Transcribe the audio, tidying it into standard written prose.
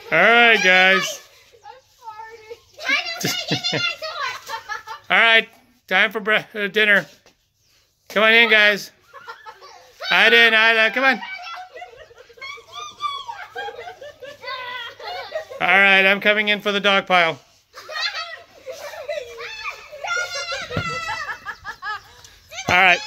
All right, guys. All right, time for dinner. Come on in, guys. Ida, come on. All right, I'm coming in for the dog pile. All right.